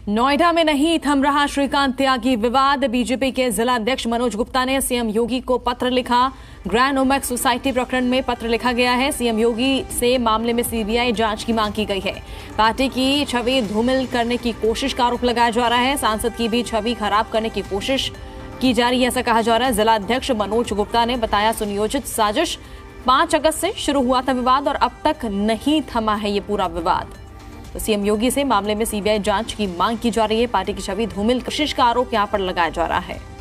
नोएडा में नहीं थम रहा श्रीकांत त्यागी विवाद। बीजेपी के जिला अध्यक्ष मनोज गुप्ता ने सीएम योगी को पत्र लिखा। ग्रैंड ओमेक्स सोसाइटी प्रकरण में पत्र लिखा गया है। सीएम योगी से मामले में सीबीआई जांच की मांग की गई है। पार्टी की छवि धूमिल करने की कोशिश का आरोप लगाया जा रहा है। सांसद की भी छवि खराब करने की कोशिश की जा रही है, ऐसा कहा जा रहा है। जिला अध्यक्ष मनोज गुप्ता ने बताया, सुनियोजित साजिश 5 अगस्त से शुरू हुआ था विवाद और अब तक नहीं थमा है ये पूरा विवाद। तो सीएम योगी से मामले में सीबीआई जांच की मांग की जा रही है। पार्टी की छवि धूमिल कोशिश का आरोप यहां पर लगाया जा रहा है।